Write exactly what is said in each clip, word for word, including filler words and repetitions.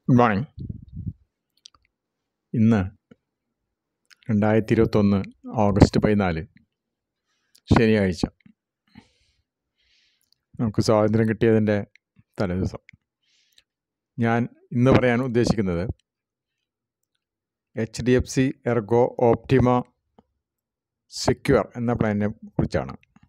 Good morning. ഇന്ന് രണ്ടായിരത്തി ഇരുപത്തൊന്ന് ഓഗസ്റ്റ് പതിനാല് ശനിയാഴ്ച. നമുക്ക് സ്വാതന്ത്ര്യം കിട്ടിയതിൻ്റെ തലേദിവസം. ഞാൻ ഇന്ന് പറയാൻ ഉദ്ദേശിക്കുന്നത് H D F C Ergo Optima Secure എന്ന പ്ലാനിനെ കുറിച്ചാണ്.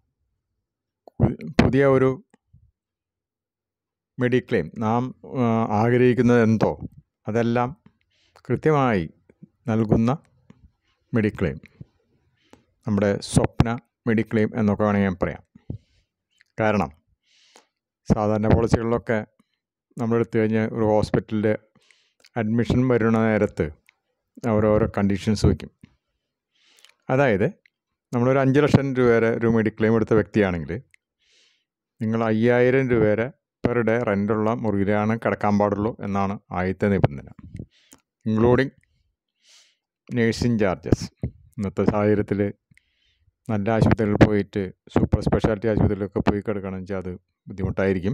പുതിയ ഒരു മെഡിക്ലെയിം, നാം ആഗ്രഹിക്കുന്നത് എന്തോ അതെല്ലാം കൃത്യമായി നൽകുന്ന മെഡിക്ലെയിം, നമ്മുടെ സ്വപ്ന മെഡിക്ലെയിം എന്നൊക്കെ വേണമെങ്കിൽ ഞാൻ പറയാം. കാരണം സാധാരണ പോളിസികളിലൊക്കെ നമ്മളെടുത്തു കഴിഞ്ഞാൽ ഒരു ഹോസ്പിറ്റലിൽ അഡ്മിഷൻ വരുന്ന നേരത്ത് ഓരോരോ കണ്ടീഷൻസ് വയ്ക്കും. അതായത് നമ്മളൊരു അഞ്ച് ലക്ഷം രൂപ വരെ ഒരു മെഡിക്ലെയിം എടുത്ത വ്യക്തിയാണെങ്കിൽ നിങ്ങൾ അയ്യായിരം രൂപ വരെ പെർ ഡേ റെൻ്റുള്ള മുറിയിലാണ് കിടക്കാൻ പാടുള്ളൂ എന്നാണ് ആദ്യത്തെ നിബന്ധന, ഇൻക്ലൂഡിങ് നേഴ്സിംഗ് ചാർജസ്. ഇന്നത്തെ സാഹചര്യത്തിൽ നല്ല ആശുപത്രികളിൽ പോയിട്ട് സൂപ്പർ സ്പെഷ്യാലിറ്റി ആശുപത്രിയിലൊക്കെ പോയി കിടക്കണമെന്ന് വെച്ചാൽ അത് ബുദ്ധിമുട്ടായിരിക്കും.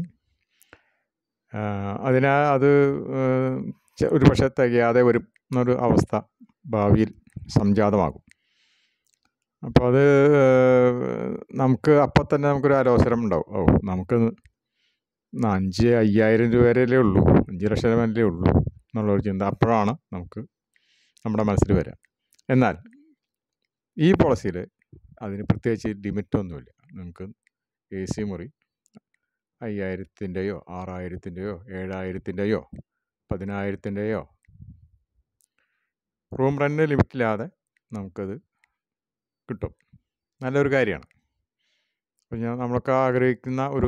അതിനാൽ അത് ഒരു പക്ഷേ തികയാതെ വരുന്നൊരു അവസ്ഥ ഭാവിയിൽ സംജാതമാകും. അപ്പോൾ അത് നമുക്ക് അപ്പം തന്നെ നമുക്കൊരു ആലോചന ഉണ്ടാവും. ഓ, നമുക്ക് അഞ്ച് അയ്യായിരം രൂപ വരെയല്ലേ ഉള്ളൂ, അഞ്ച് ലക്ഷം വരെയല്ലേ ഉള്ളൂ എന്നുള്ളൊരു ചിന്ത അപ്പോഴാണ് നമുക്ക് നമ്മുടെ മനസ്സിൽ വരിക. എന്നാൽ ഈ പോളിസിയിൽ അതിന് പ്രത്യേകിച്ച് ലിമിറ്റൊന്നുമില്ല. നമുക്ക് എ സി മുറി അയ്യായിരത്തിൻ്റെയോ ആറായിരത്തിൻ്റെയോ ഏഴായിരത്തിൻ്റെയോ പതിനായിരത്തിൻ്റെയോ റൂം റെൻ്റ് ലിമിറ്റില്ലാതെ നമുക്കത് കിട്ടും. നല്ലൊരു കാര്യമാണ്. അപ്പോൾ ഞാൻ നമ്മളൊക്കെ ആഗ്രഹിക്കുന്ന ഒരു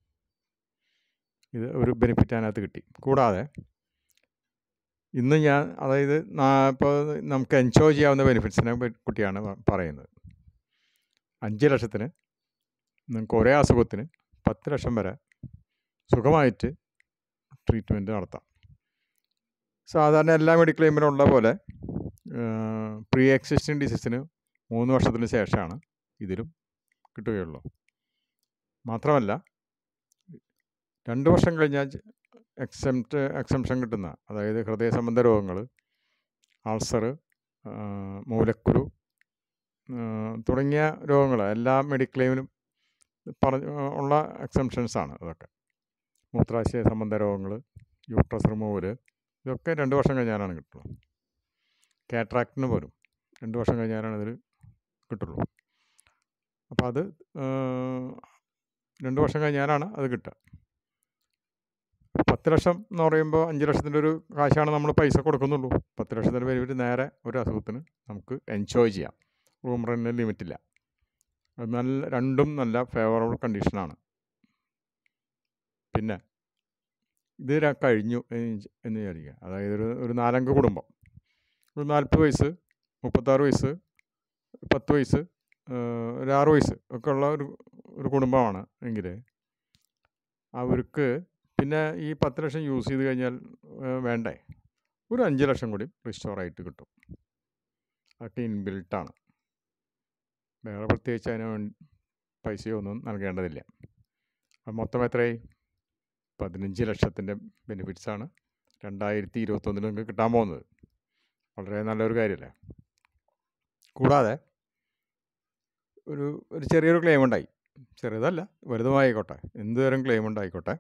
ഇത് ഒരു ബെനിഫിറ്റ് അതിനകത്ത് കിട്ടി. കൂടാതെ ഇന്ന് ഞാൻ അതായത് ഇപ്പോൾ നമുക്ക് എൻജോയ് ചെയ്യാവുന്ന ബെനിഫിറ്റ്സിനെ കുട്ടിയാണ് പറയുന്നത്. അഞ്ച് ലക്ഷത്തിന് നിങ്ങൾക്ക് ഒരേ അസുഖത്തിന് പത്ത് ലക്ഷം വരെ സുഖമായിട്ട് ട്രീറ്റ്മെൻറ്റ് നടത്താം. സാധാരണ എല്ലാ മെഡിക്ലെയിമിലും ഉള്ള പോലെ പ്രീ എക്സിസ്റ്റിംഗ് ഡിസീസിന് മൂന്ന് വർഷത്തിന് ശേഷമാണ് ഇതിലും കിട്ടുകയുള്ളൂ. മാത്രമല്ല രണ്ട് വർഷം കഴിഞ്ഞാൽ എക്സെപ്റ്റ് എക്സംഷൻ കിട്ടുന്ന, അതായത് ഹൃദയ സംബന്ധ രോഗങ്ങൾ, അൾസർ, മൂലക്കുരു തുടങ്ങിയ രോഗങ്ങൾ എല്ലാ മെഡിക്ലെയിമിലും പറഞ്ഞ ഉള്ള എക്സംഷൻസാണ്. അതൊക്കെ മൂത്രാശയ സംബന്ധ രോഗങ്ങൾ, യൂട്രസ് റിമൂവൽ, ഇതൊക്കെ രണ്ട് വർഷം കഴിഞ്ഞാലാണ് കിട്ടുള്ളൂ. കാറ്ററാക്റ്റിന് പോലും രണ്ട് വർഷം കഴിഞ്ഞാലാണ് ഇതിൽ കിട്ടുള്ളൂ. അപ്പോൾ അത് രണ്ട് വർഷം കഴിഞ്ഞാലാണ് അത് കിട്ടുക. പത്ത് ലക്ഷം എന്ന് പറയുമ്പോൾ അഞ്ച് ലക്ഷത്തിൻ്റെ ഒരു കാശാണ് നമ്മൾ പൈസ കൊടുക്കുന്നുള്ളൂ. പത്ത് ലക്ഷത്തിൻ്റെ ബെനിഫിറ്റ് നേരെ ഒരു അസുഖത്തിന് നമുക്ക് എൻജോയ് ചെയ്യാം. റൂം റെൻ്റിന് ലിമിറ്റില്ല. അത് നല്ല രണ്ടും നല്ല ഫേവറബിൾ കണ്ടീഷനാണ്. പിന്നെ ഇത് കഴിഞ്ഞു എന്ന് വിചാരിക്കുക. അതായത് ഒരു ഒരു നാലംഗ കുടുംബം, ഒരു നാൽപ്പത് വയസ്സ്, മുപ്പത്താറ് വയസ്സ്, പത്ത് വയസ്സ്, ഒരു ആറ് വയസ്സ് ഒക്കെ ഉള്ള ഒരു ഒരു കുടുംബമാണ് എങ്കിൽ അവർക്ക് പിന്നെ ഈ പത്ത് ലക്ഷം യൂസ് ചെയ്ത് കഴിഞ്ഞാൽ വേണ്ടേ, ഒരു അഞ്ച് ലക്ഷം കൂടി റിസ്റ്റോർ ആയിട്ട് കിട്ടും. അതൊക്കെ ഇൻബിൽട്ടാണ്. വേറെ പ്രത്യേകിച്ച് അതിന് പൈസയോ ഒന്നും നൽകേണ്ടതില്ല. അത് മൊത്തം എത്രയായി? പതിനഞ്ച് ലക്ഷത്തിൻ്റെ ബെനിഫിറ്റ്സാണ് രണ്ടായിരത്തി ഇരുപത്തൊന്നിൽ നിങ്ങൾക്ക് കിട്ടാൻ പോകുന്നത്. വളരെ നല്ലൊരു കാര്യമല്ലേ. കൂടാതെ ഒരു ഒരു ചെറിയൊരു ക്ലെയിം ഉണ്ടായി, ചെറുതല്ല വലുതുമായിക്കോട്ടെ, എന്ത് തരം ക്ലെയിം ഉണ്ടായിക്കോട്ടെ,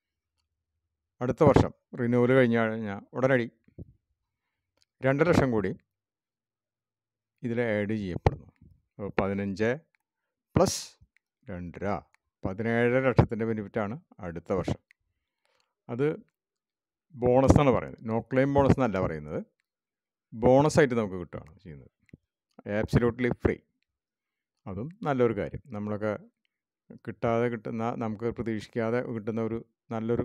അടുത്ത വർഷം റിന്യൂവൽ കഴിഞ്ഞ് കഴിഞ്ഞാൽ ഉടനടി രണ്ട് ലക്ഷം കൂടി ഇതിൽ ആഡ് ചെയ്യപ്പെടുന്നു. പതിനഞ്ച് പ്ലസ് രണ്ടര പതിനേഴര ലക്ഷത്തിൻ്റെ ബെനിഫിറ്റാണ് അടുത്ത വർഷം. അത് ബോണസ് എന്നാണ് പറയുന്നത്, നോ ക്ലെയിം ബോണസ് എന്നല്ല പറയുന്നത്. ബോണസായിട്ട് നമുക്ക് കിട്ടുകയാണ് ചെയ്യുന്നത്, ആബ്സല്യൂട്ട്ലി ഫ്രീ. അതും നല്ലൊരു കാര്യം. നമ്മളൊക്കെ കിട്ടാതെ കിട്ടുന്ന, നമുക്ക് പ്രതീക്ഷിക്കാതെ കിട്ടുന്ന ഒരു നല്ലൊരു,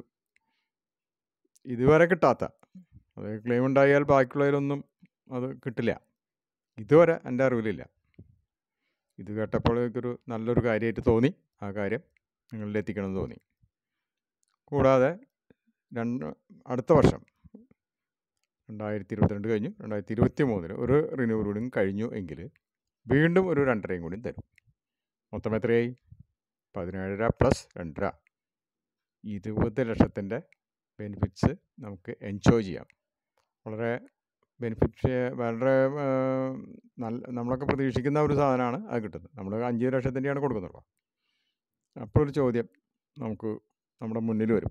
ഇതുവരെ കിട്ടാത്ത, അതായത് ക്ലെയിം ഉണ്ടായാൽ ബാക്കിയുള്ളതിലൊന്നും അത് കിട്ടില്ല. ഇതുവരെ എൻ്റെ അറിവിലില്ല. ഇത് കേട്ടപ്പോൾ എനിക്കൊരു നല്ലൊരു കാര്യമായിട്ട് തോന്നി. ആ കാര്യം നിങ്ങളിൽ എത്തിക്കണമെന്ന് തോന്നി. കൂടാതെ രണ്ട് അടുത്ത വർഷം രണ്ടായിരത്തി ഇരുപത്തിരണ്ട് കഴിഞ്ഞു, രണ്ടായിരത്തി ഇരുപത്തി മൂന്നിൽ ഒരു റിന്യൂവൽ കൂടി കഴിഞ്ഞു എങ്കിൽ വീണ്ടും ഒരു രണ്ടരയും കൂടി തരും. മൊത്തം എത്രയായി? പതിനേഴര പ്ലസ് രണ്ടര, ഇരുപത് ലക്ഷത്തിൻ്റെ ബെനിഫിറ്റ്സ് നമുക്ക് എൻജോയ് ചെയ്യാം. വളരെ ബെനിഫിറ്റ് വളരെ നല്ല നമ്മളൊക്കെ പ്രതീക്ഷിക്കുന്ന ഒരു സാധനമാണ് അത് കിട്ടുന്നത്. നമ്മൾ അഞ്ച് ലക്ഷത്തിൻ്റെയാണ് കൊടുക്കുന്നുള്ളൂ. അപ്പോൾ ഒരു ചോദ്യം നമുക്ക് നമ്മുടെ മുന്നിൽ വരും.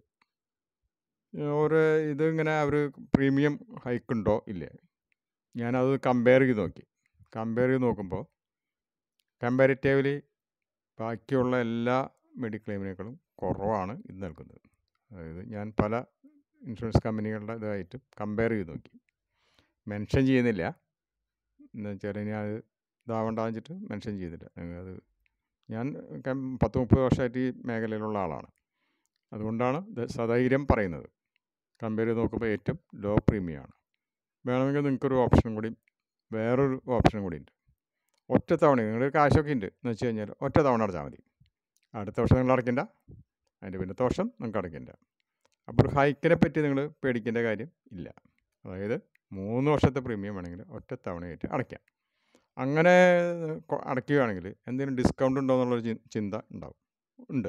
ഒരു ഇതിങ്ങനെ അവർ പ്രീമിയം ഹൈക്കുണ്ടോ ഇല്ലേ? ഞാനത് കമ്പയർ ചെയ്ത് നോക്കി. കമ്പയർ ചെയ്ത് നോക്കുമ്പോൾ കമ്പാരിറ്റീവ്ലി ബാക്കിയുള്ള എല്ലാ മെഡിക്ലെയിമിനേക്കാളും കുറവാണ് ഇത് നൽകുന്നത്. അതായത് ഞാൻ പല ഇൻഷുറൻസ് കമ്പനികളുടെ ഇതായിട്ട് കമ്പയർ ചെയ്ത് നോക്കി. മെൻഷൻ ചെയ്യുന്നില്ല എന്ന് വെച്ചാൽ ഇനി അത് ഇതാവേണ്ടെന്ന് വെച്ചിട്ട് മെൻഷൻ ചെയ്തില്ല. അത് ഞാൻ പത്ത് മുപ്പത് വർഷമായിട്ട് ഈ മേഖലയിലുള്ള ആളാണ്. അതുകൊണ്ടാണ് ഇത് സധൈര്യം പറയുന്നത്. കമ്പയർ ചെയ്ത് നോക്കുമ്പോൾ ഏറ്റവും ലോ പ്രീമിയമാണ്. വേണമെങ്കിൽ നിങ്ങൾക്കൊരു ഓപ്ഷൻ കൂടി വേറൊരു ഓപ്ഷനും കൂടി ഉണ്ട്. ഒറ്റ തവണ നിങ്ങളുടെ കാശൊക്കെ ഉണ്ട് എന്ന് വെച്ച് കഴിഞ്ഞാൽ ഒറ്റ തവണ അടച്ചാൽ മതി. അടുത്ത വർഷം നിങ്ങൾ അടയ്ക്കേണ്ട, അതിൻ്റെ പിന്നത്തെ വർഷം നിങ്ങൾക്ക് അടയ്ക്കേണ്ട. അപ്പോൾ ഒരു ഹൈക്കിനെ പറ്റി നിങ്ങൾ പേടിക്കേണ്ട കാര്യം ഇല്ല. അതായത് മൂന്ന് വർഷത്തെ പ്രീമിയം വേണമെങ്കിൽ ഒറ്റ തവണയായിട്ട് അടയ്ക്കാം. അങ്ങനെ അടയ്ക്കുകയാണെങ്കിൽ എന്തെങ്കിലും ഡിസ്കൗണ്ട് ഉണ്ടോ എന്നുള്ളൊരു ചിന്ത ഉണ്ടാവും. ഉണ്ട്,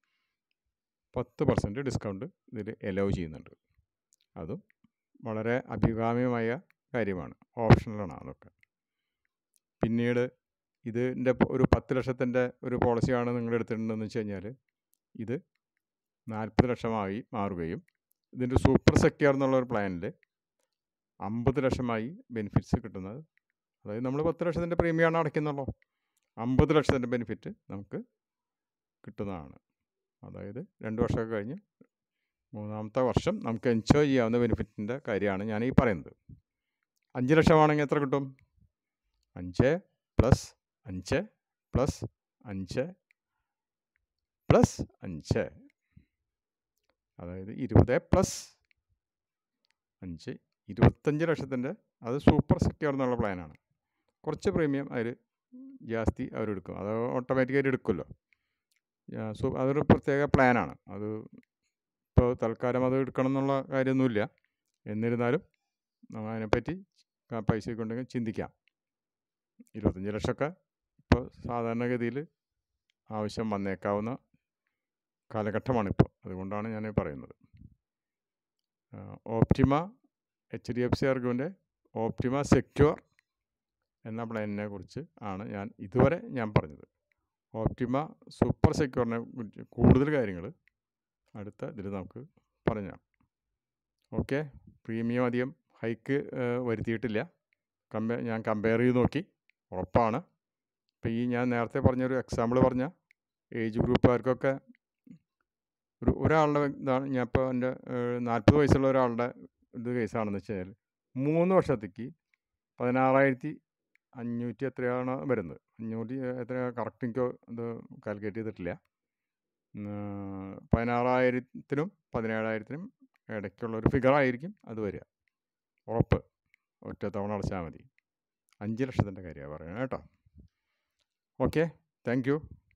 പത്ത് പെർസെൻറ്റ് ഡിസ്കൗണ്ട് ഇതിൽ എലോ ചെയ്യുന്നുണ്ട്. അതും വളരെ അഭികാമ്യമായ കാര്യമാണ്, ഓപ്ഷണലാണ് അതൊക്കെ. പിന്നീട് ഇതിൻ്റെ ഒരു പത്ത് ലക്ഷത്തിൻ്റെ ഒരു പോളിസിയാണ് നിങ്ങൾ എടുത്തിട്ടുണ്ടെന്ന് വെച്ച് കഴിഞ്ഞാൽ ഇത് നാൽപ്പത് ലക്ഷമായി മാറുകയും ഇതിൻ്റെ സൂപ്പർ സെക്യൂർ എന്നുള്ളൊരു പ്ലാനിൽ അമ്പത് ലക്ഷമായി ബെനിഫിറ്റ്സ് കിട്ടുന്നത്. അതായത് നമ്മൾ പത്ത് ലക്ഷത്തിൻ്റെ പ്രീമിയമാണ് അടയ്ക്കുന്നുള്ളൂ, അമ്പത് ലക്ഷത്തിൻ്റെ ബെനിഫിറ്റ് നമുക്ക് കിട്ടുന്നതാണ്. അതായത് രണ്ട് വർഷമൊക്കെ കഴിഞ്ഞ് മൂന്നാമത്തെ വർഷം നമുക്ക് എൻജോയ് ചെയ്യാവുന്ന ബെനിഫിറ്റിൻ്റെ കാര്യമാണ് ഞാൻ ഈ പറയുന്നത്. അഞ്ച് ലക്ഷമാണെങ്കിൽ എത്ര കിട്ടും? അഞ്ച് പ്ലസ് അഞ്ച് പ്ലസ് അഞ്ച് പ്ലസ് അഞ്ച്, അതായത് ഇരുപത് പ്ലസ് അഞ്ച്, ഇരുപത്തഞ്ച് ലക്ഷത്തിൻ്റെ. അത് സൂപ്പർ സെക്യൂർ എന്നുള്ള പ്ലാനാണ്. കുറച്ച് പ്രീമിയം അതിൽ ജാസ്തി അവരെടുക്കും, അത് ഓട്ടോമാറ്റിക്കായിട്ട് എടുക്കുമല്ലോ. സോ അതൊരു പ്രത്യേക പ്ലാനാണ്. അത് ഇപ്പോൾ തൽക്കാലം അത് എടുക്കണം എന്നുള്ള കാര്യമൊന്നുമില്ല. എന്നിരുന്നാലും നമ്മൾ അതിനെപ്പറ്റി പൈസയൊക്കെ ഉണ്ടെങ്കിൽ ചിന്തിക്കാം. ഇരുപത്തഞ്ച് ലക്ഷമൊക്കെ ഇപ്പോൾ സാധാരണഗതിയിൽ ആവശ്യം വന്നേക്കാവുന്ന കാലഘട്ടമാണിപ്പോൾ. അതുകൊണ്ടാണ് ഞാൻ പറയുന്നത്. Optima H D F C എർഗോൻ്റെ ഓപ്റ്റിമ സെക്യൂർ എന്ന പ്ലാനിനെ കുറിച്ച് ആണ് ഞാൻ ഇതുവരെ ഞാൻ പറഞ്ഞത്. ഓപ്റ്റിമ സൂപ്പർ സെക്യൂറിനെ കുറിച്ച് കൂടുതൽ കാര്യങ്ങൾ അടുത്ത ഇതിൽ നമുക്ക് പറഞ്ഞാൽ. ഓക്കെ, പ്രീമിയം അധികം ഹൈക്ക് വരുത്തിയിട്ടില്ല. കമ്പ ഞാൻ കമ്പയർ ചെയ്ത് നോക്കി, ഉറപ്പാണ്. ഇപ്പോൾ ഈ ഞാൻ നേരത്തെ പറഞ്ഞൊരു എക്സാമ്പിൾ പറഞ്ഞ ഏജ് ഗ്രൂപ്പുകാർക്കൊക്കെ ഒരു ഒരാളുടെ ഇതാണ്. ഞാൻ ഇപ്പോൾ എൻ്റെ നാൽപ്പത് വയസ്സുള്ള ഒരാളുടെ ഇത് കേസാണെന്ന് വെച്ച് കഴിഞ്ഞാൽ മൂന്ന് വർഷത്തേക്ക് പതിനാറായിരത്തി അഞ്ഞൂറ്റി എത്രയാണ് വരുന്നത്. അഞ്ഞൂറ്റി എത്ര കറക്റ്റ് എനിക്ക് ഇത് കാൽക്കുലേറ്റ് ചെയ്തിട്ടില്ല. പതിനാറായിരത്തിനും പതിനേഴായിരത്തിനും ഇടയ്ക്കുള്ള ഒരു ഫിഗറായിരിക്കും അത് വരിക, ഉറപ്പ്. ഒറ്റ തവണ അടച്ചാൽ മതി. അഞ്ച് ലക്ഷത്തിൻ്റെ കാര്യമാണ് പറയുന്നത് കേട്ടോ. Okay, thank U.